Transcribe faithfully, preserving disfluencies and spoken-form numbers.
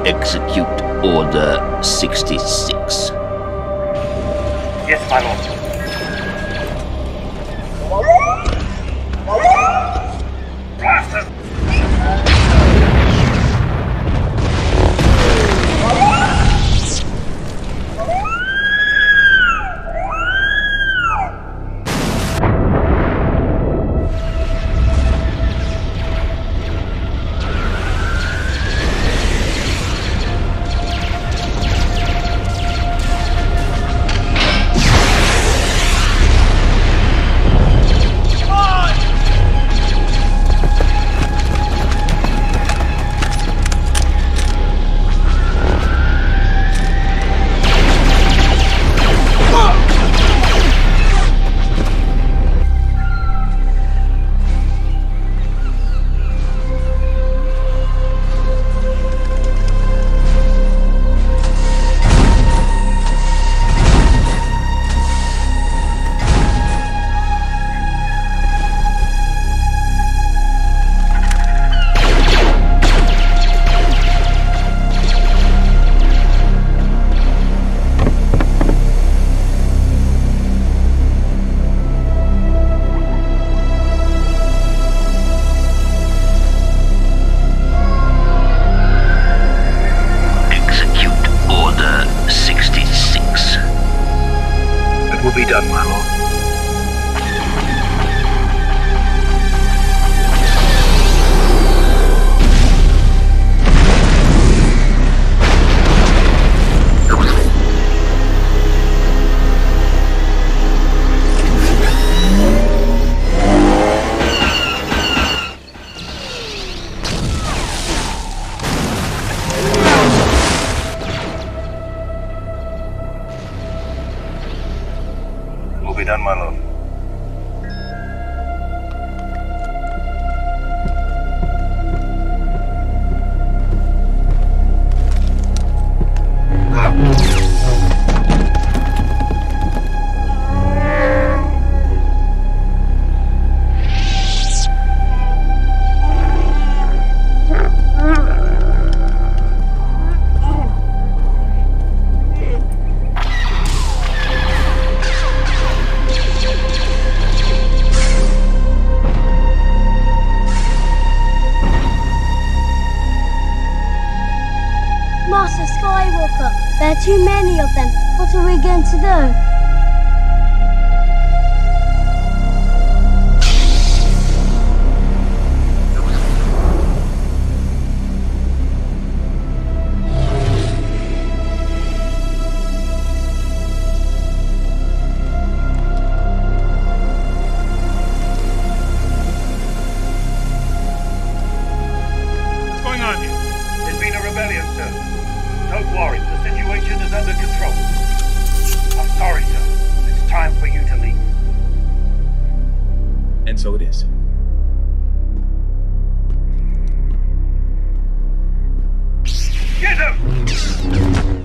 Execute Order sixty-six. Yes, my lord. Blast will be done, my lord. Will be done, my lord. Master Skywalker, there are too many of them. What are we going to do? What's going on here? There's been a rebellion, sir. Don't worry, the situation is under control. I'm sorry, sir. It's time for you to leave. And so it is. Get him!